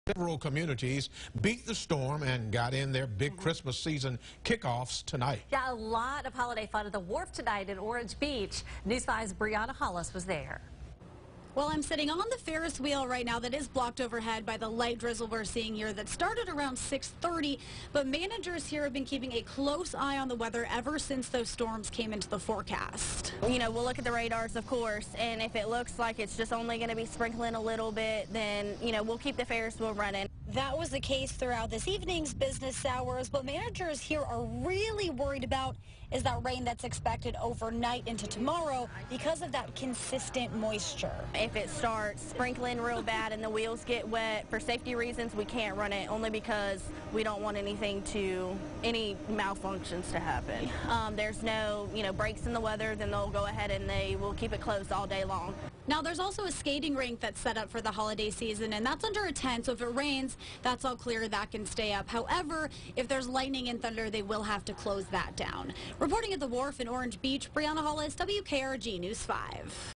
Several communities beat the storm and got in their big Christmas season kickoffs tonight. Yeah, a lot of holiday fun at the Wharf tonight in Orange Beach. News 5's Brianna Hollis was there. Well, I'm sitting on the Ferris wheel right now that is blocked overhead by the light drizzle we're seeing here that started around 6:30, but managers here have been keeping a close eye on the weather ever since those storms came into the forecast. You know, we'll look at the radars, of course, and if it looks like it's just only going to be sprinkling a little bit, then, you know, we'll keep the Ferris wheel running. That was the case throughout this evening's business hours. What managers here are really worried about is that rain that's expected overnight into tomorrow because of that consistent moisture. If it starts sprinkling real bad and the wheels get wet, for safety reasons, we can't run it, only because we don't want any malfunctions to happen. There's no, breaks in the weather, then they'll go ahead and they will keep it closed all day long. Now, there's also a skating rink that's set up for the holiday season, and that's under a tent, so if it rains, that's all clear, that can stay up. However, if there's lightning and thunder, they will have to close that down. Reporting at the Wharf in Orange Beach, Brianna Hollis, WKRG News 5.